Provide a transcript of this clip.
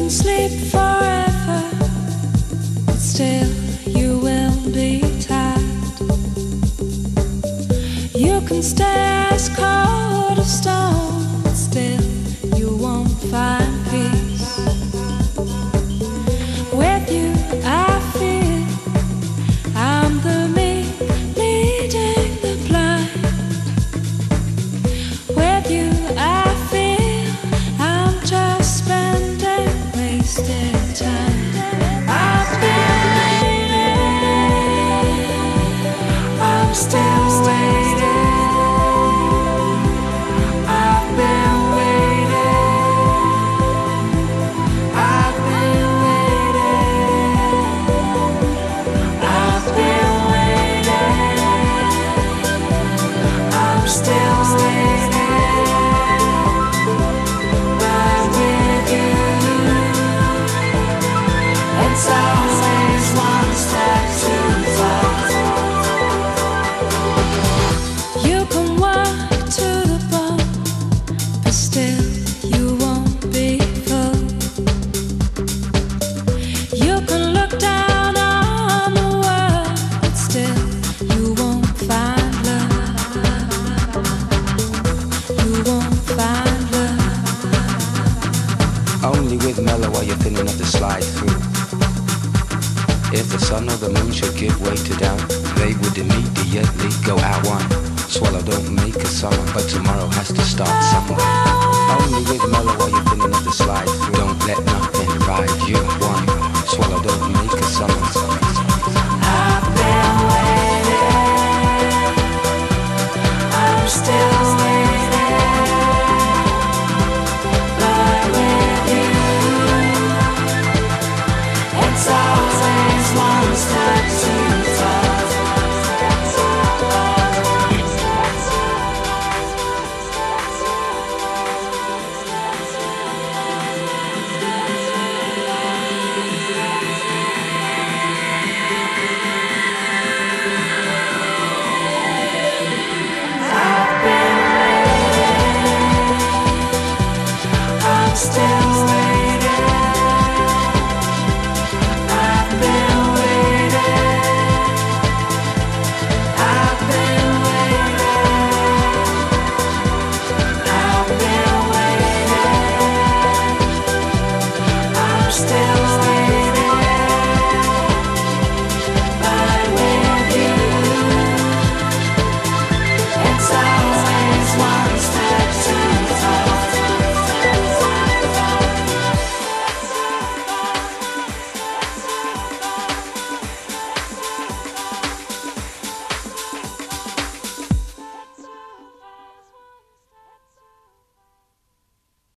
sleep forever, but still you will be tired. You can stay as cold as stone, but still you won't find peace. With you I feel I'm the me leading the blind. With you I feel I'm just spending wasted time. I've been waiting, I'm still waiting. I've been waiting, I've been waiting, I've been waiting, I'm still waiting. But with you, it's always one step too far. You can walk to the bone, but still you won't be full. You can look down on the world, but still you won't find love. You won't find love. Only with mellow are you thin enough to slide through. If the sun or the moon should give way to doubt, they would immediately go out one. Swallow don't make a summer, but tomorrow has to start somewhere. Only with mellow are you thin enough to slide through. Don't let nothing ride you one. Swallow don't make